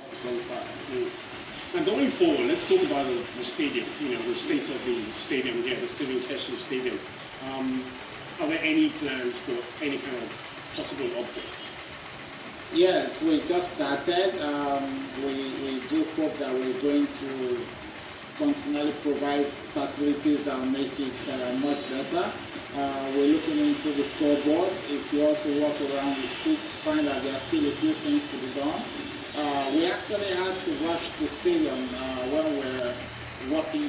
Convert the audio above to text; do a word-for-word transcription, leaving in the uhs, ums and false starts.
Qualifier. Mm. And going forward, let's talk about the, the stadium, you know, the state of the stadium here, the Stephen Keshi Stadium. Um, are there any plans for any kind of possible upgrade? Yes, we just started. Um, we, we do hope that we're going to continually provide facilities that will make it uh, much better. Uh, we're looking into the scoreboard. If you also walk around the street, find that there are still a few things to be done. Uh, we actually had to rush the stadium uh, when we're walking